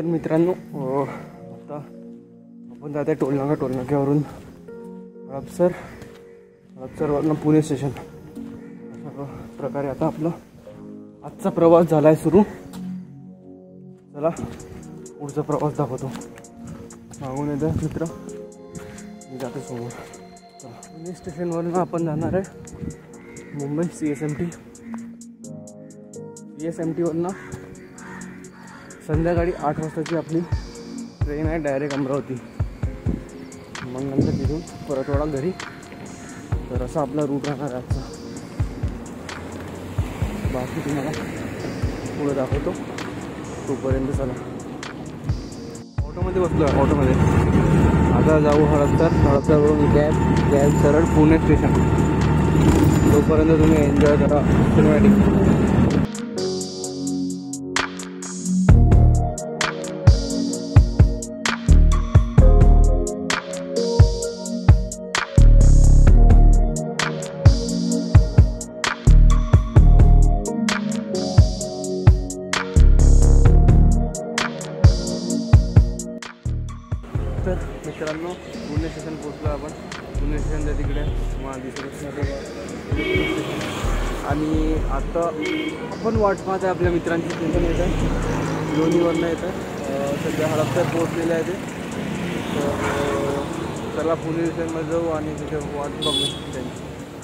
मित्रांनो आता आपण जात आहे टोलनाक्यावरून हडपसरवरनं पुणे स्टेशन. अशा प्रकारे आता आपला आजचा प्रवास झाला आहे सुरू. चला पुढचा प्रवास दाखवतो. मागून येतं मित्र, मी जाते समोर. पुणे स्टेशनवरनं आपण जाणार आहे मुंबई CSMTवरनं संध्याकाळी 8 वाजताची आपली ट्रेन आहे डायरेक्ट अमरावती. मग नंतर तिथून परतवाडा घरी. तर असा आपला रूट राहणार आहे आजचा. बाकी तुम्हाला पुढे दाखवतो. तोपर्यंत चला ऑटोमध्ये बसलो आहे. ऑटोमध्ये आता जाऊ हडपसरवरून कॅब सरळ पुणे स्टेशन. तोपर्यंत तुम्ही एन्जॉय करा सिनेमॅटिक. तर मित्रांनो पुणे स्टेशन पोचलो आपण. पुणे स्टेशनच्या तिकडे मला दिसत. आणि आता आपण वाट पाहत आहे आपल्या मित्रांची. स्टेशन येत आहे लोणीवरनं येतं. सध्या हडपसर पोहोचलेलं आहे ते. तर चला पुणे स्टेशनमध्ये जाऊ आणि तिथे वाट बघू त्यांची.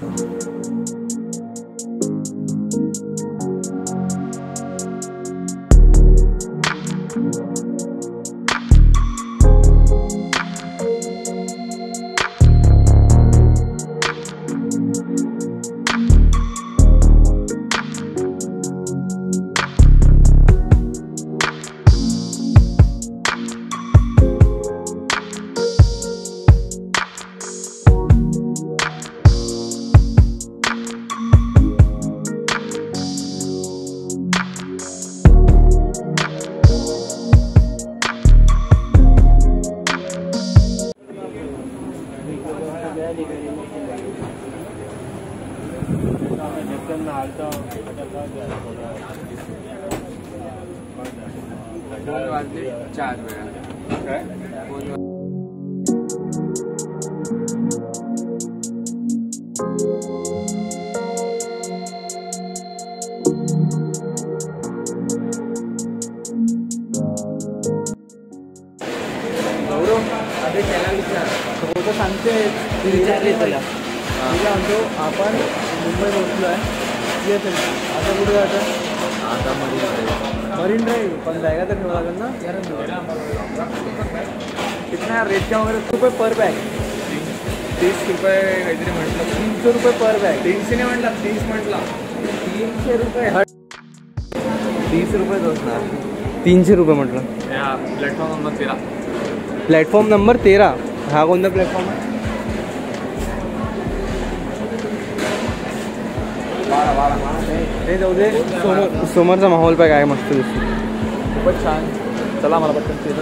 सांगते विचारले त्याला. ठीक आहे म्हणतो आपण मुंबई पोहोचलो आहे. आता कुठे जायचं? आता मरीन ड्राईव्ह. पण जायगा तर ठेवा लागेल ना. कितना रेट क्या वगैरे रुपये पर बॅग? 30 रुपये काहीतरी म्हटलं. 300 रुपये पर बॅग. 300 नाही म्हटलं, 30 म्हटलं. 300 रुपये 30 रुपये असणार. 300 रुपये म्हटलं. Platform number 13. Platform number 13. हा कोणता प्लॅटफॉर्म आहे? 12. हे जाऊ दे. समोरचा माहोल पाय काय मस्त दिसतो. खूपच छान. चला मला पटकन ते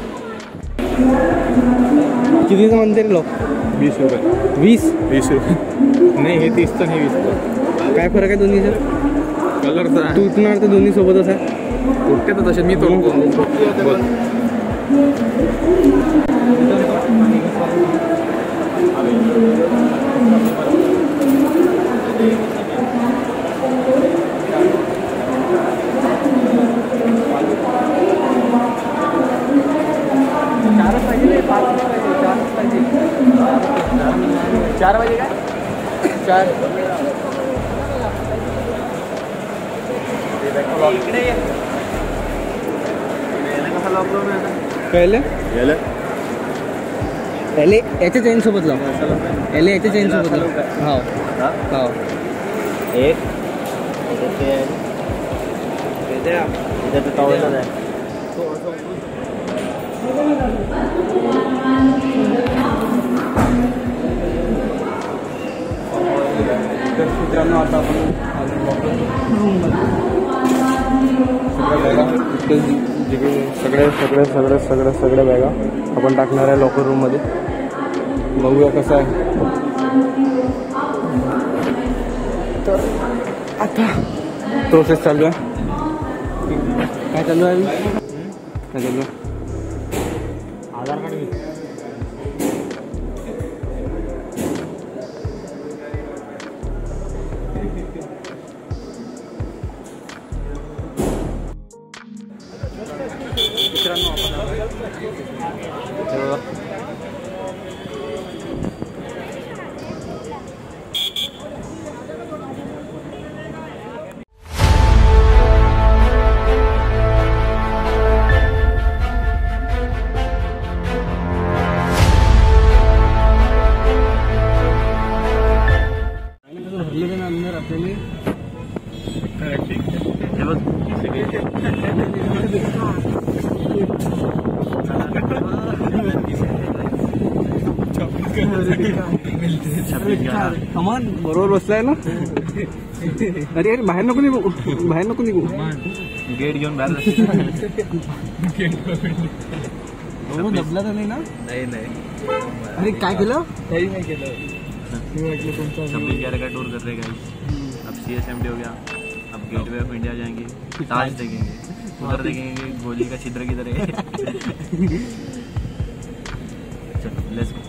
कितीचं म्हणते रे लोक? 20 रुपये. 20 रुपये नाही. हे 30चं नाही 20चं. काय फरक आहे दोन्हीचं? कलरचा. तुटणार तर दोन्ही सोबतच आहे. तुटते तर तसे मी तोडतो. चार वाजे का? 4 पहिले याच्या चेन सोबत लाव. याच्या चेन सोबत लाव. हो हो. एक मित्रांनो आता आपण सगळ्या बॅगा आपण टाकणार आहे लॉकर रूममध्ये. बघूया कसं आहे. तर आता प्रोसेस चालू आहे. काय चालू आहे? आधार कार्ड घे. मित्रांनो भरलेले ना अंदर आपल्याला कमान बरोबर बसलाय ना. अरे अरे बाहेर नको निघू, बाहेर नको निघू. गेट घेऊन बाहेर दबला तर नाही ना. नाही नाही. अरे काय केलं. काही नाही केलं. 26/11 का टूर कर रहे गाइस. अब CSMD हो गया. अब गेटवे ऑफ इंडिया जाएंगे. ताज देखेंगे. उधर देखेंगे गोली का छिद्र किधर है. Let's go.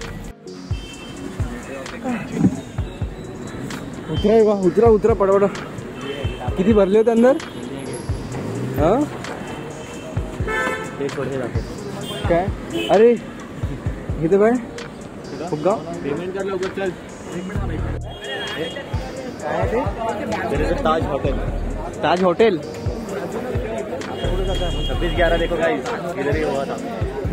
उतरा उतरा उतरा पडवडा. किती भरले होते अंदर. हा काय. अरे इथे काय फुगा पेमेंट कर लवकर चल. काय ते ताज हॉटेल. ताज हॉटेल 26/11 देखो गाइस इधर ही हुआ था.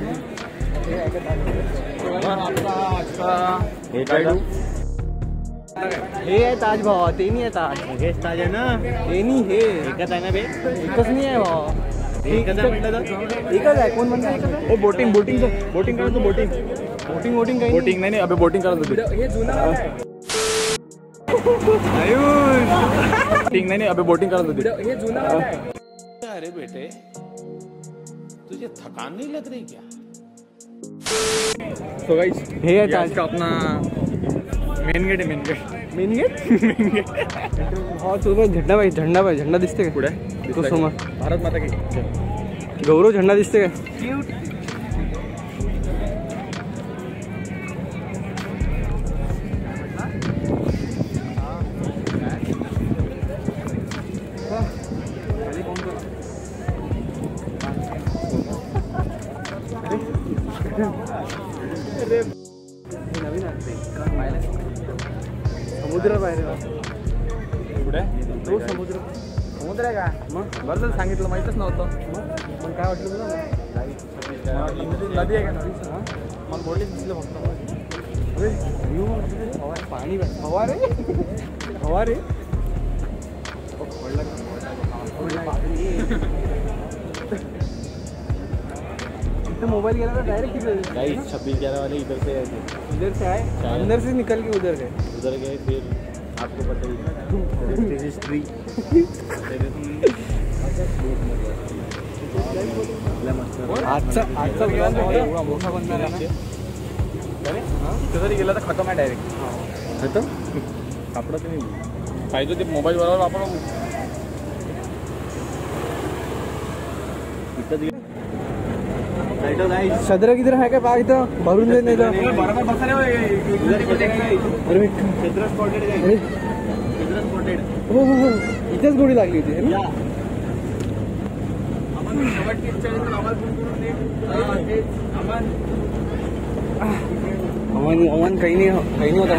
हे आहे ताज भावा. ते नाही आहे ताज. हेच ताज आहे ना. ते नाही हे एकच आहे ना. बे एकच नाही आहे भावा. एकच आहे म्हटलं तर एकच आहे. कोण म्हणतं एकच आहे. बोटिंग बोटिंग बोटिंग करायचं. बोटिंग बोटिंग बोटिंग काही बोटिंग नाही. अबे बोटिंग करायचं. हे जुनं बोटिंग नाही. अबे बोटिंग करायचं. हे जुनं. अरे बेटे तुझे थकान नहीं लग रही क्या. सो गाइस हे आहे ताज का अपना मेन गेट आहे. Main gate. Main gate. Main gate. हा तो झेंडा पाहिजे. झेंडा पाहिजे. झेंडा दिसते का पुढे. तो समोर भारत माता की गौरव झेंडा दिसते का. समुद्र बाहेर कुठे. तो समुद्र. समुद्र आहे का. मग बरं सांगितलं. माहीतच नव्हतं. मग काय वाटलं तुला. नदी आहे का. नदी मला बोलले दिसलं फक्त. अरे पाणी फवारे फवारे. मोबाइल गेला था डायरेक्ट. 26/11 वाले इधर से आए थे. इधर से आए. अंदर से निकल के उधर गए. उधर गए फिर आपको पता ही हिस्ट्री. आजचा मोठा बनणार आहे. तरी गेला तर खतम आहे डायरेक्ट. खतम सापडत नाही. पाहिजे ते मोबाईल बरोबर वापरा. सदरा किधर है क्या. पाग इथं भरून दे. नाही तर बरोबर बसले. हो हो हो इथेच गोडी लागली होती. अमन काही नाही होता.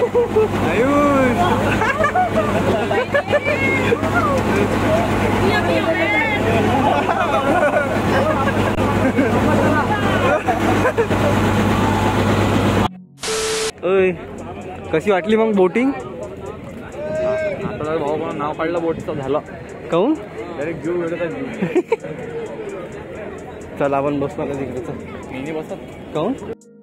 आयुष ओय कशी वाटली मग बोटिंग? आता भाऊ पण नाव काढलं बोटचं झालं. काहून? डायरेक्ट जीव वेळेचा जीव. चल आपण बसलो आता तिकडे. चल मी बसत. काहून?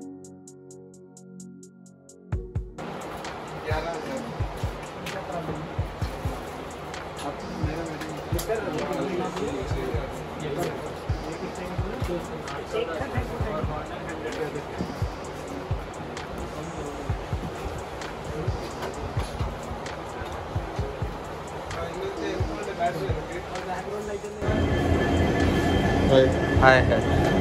हाय हाय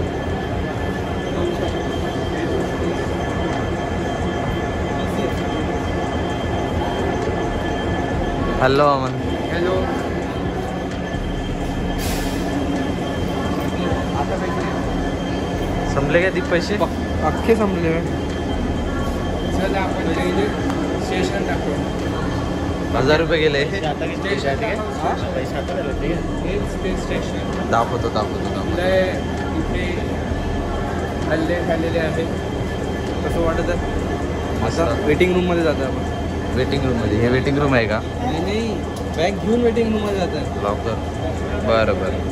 हॅलो अमन. हॅलो. संपले का ती पैसे? अख्खे संपले. चल आपण स्टेशन टाकू. 1000 रुपये गेले. दाखवतो इथे हल्ले खाल्लेले आहेत. कसं वाटत आहे? असं वेटिंग रूम मध्ये जातं आपण. वेटिंग रूम मध्ये? हे वेटिंग रूम आहे का? नाही बॅग घेऊन वेटिंग रूम मध्ये जातं. लॉकर. बरं बरं.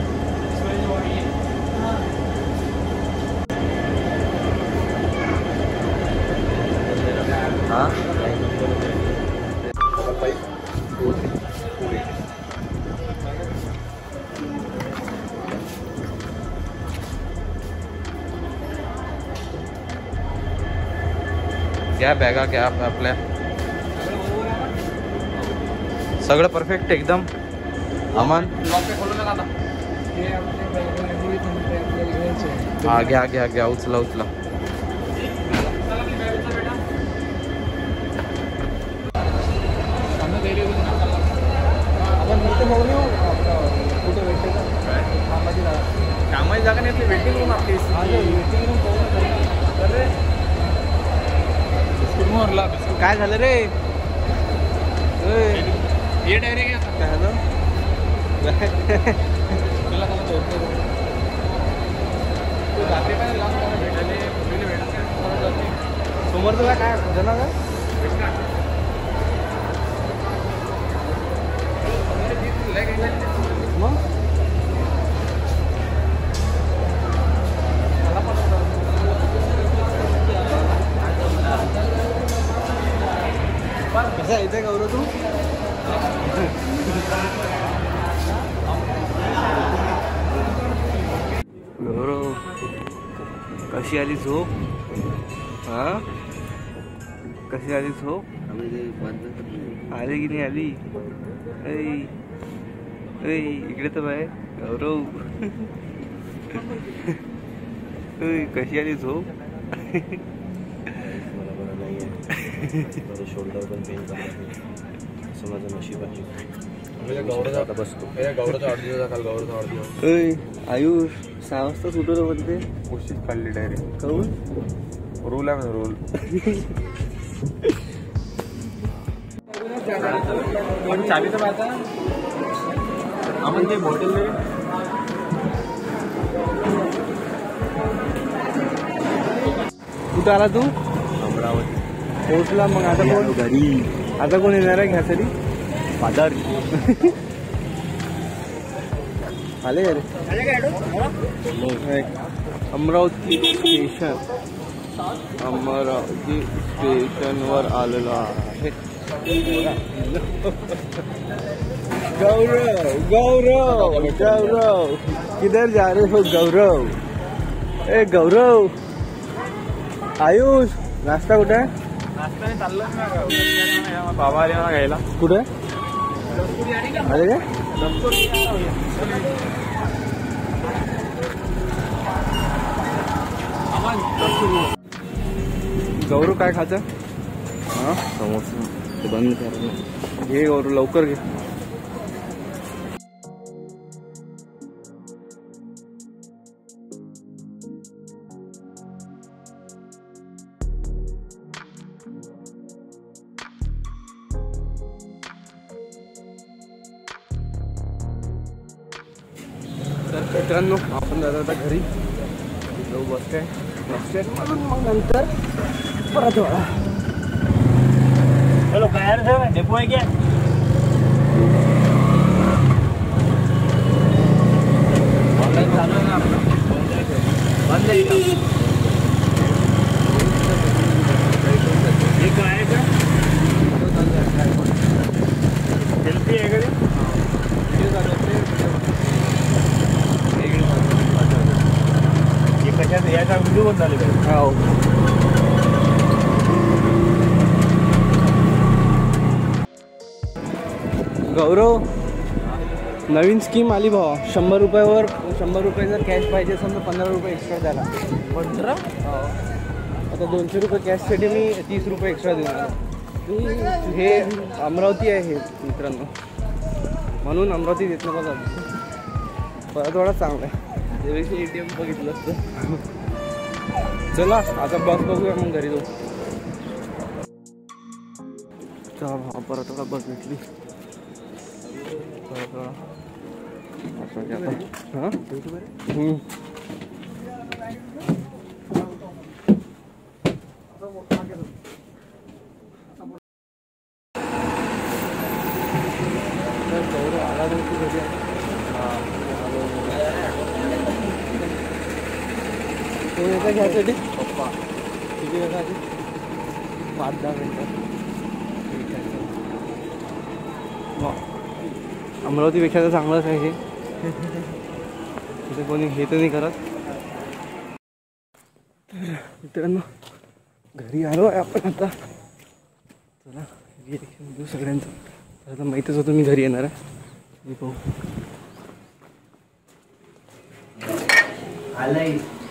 हा क्या बॅगा क्या आपल्या सगळं परफेक्ट एकदम. अमन हा घ्या उचला. कामाची जागा नाही आपली वेटिंग रूम. आपली वेटिंग रूम काय झालं रे? ये डायरेक्ट काय झालं? समोर तुला काय झालं का? मग कसं यायचं गौरव तू? गौरव कशी आली झोप? हा कशी आली झोप? आली की नाही आली? इकडे तर बाय गौरव. कशी आली झोप? शोल्डर पण पेन असं माझं नशीब आहे. गौरवचा बसतो. गौरवचा 8 दिवस काल. गौरवचा 8 दिवस. आयुष 6 वाजता सुटवलं म्हणते. उशीर काढली डायरेक्ट. काहून? रोल आहे रोल. पण चावीचं पाहता आपण ते बॉटल कुठं आला तू? अमरावती पोहोचला. मग आता कोण घरी? आता कोण येणार आहे घ्यासाठी? फादर आले रे. अमरावती स्टेशनवर आलेलो आहे. गौरव किधर जा रहे हो गौरव? ए गौरव. आयुष नाश्ता कुठे आहे? नाश्ता चाललं बाबा आले ना घ्यायला. कुठे आले काय? गौरव काय खायचं? हा समोसा. ते बंद कर. घे गौरव लवकर घे. तर मित्रांनो आपण जातो आता घरी जाऊ बस स्टँड मग नंतर परत वाडा. चलो काय डेपो आहे क्या ऑनलाईन चालू आहे ना आपलं बंद आहे का? हे काय आहे का सेल्फी आहे का ते व्हिडिओ चालू असते हे कशात याचा व्हिडिओ पण झाले पाहिजे. हो गौरव नवीन स्कीम आली भावा 100 रुपयावर 100 रुपये जर कॅश पाहिजे असेल तर 15 रुपये एक्स्ट्रा द्यायला. 15 आता 200 रुपये कॅशसाठी मी 30 रुपये एक्स्ट्रा देणार. हे अमरावती आहे हे मित्रांनो म्हणून अमरावती देत नका जाऊ. परत थोडा चांगला आहे त्यापेक्षा ATM बघितलं असतं. चला आता बस बघूया मग घरी जाऊ. चला भावा परत थोडा बस भेटली. हां आला घरी तो येतं घ्यायसाठी पप्पा किती वेळा 5-10 मिनटं. अमरावतीपेक्षा तर चांगलंच आहे हे. तिथे कोणी हे तर नाही करत. तर मित्रांनो घरी आलो आहे आपण आता. चला रिएक्शन देऊ सगळ्यांचं. तर आता माहीतच होतं मी घरी येणार आहे. मी पाहू आलाय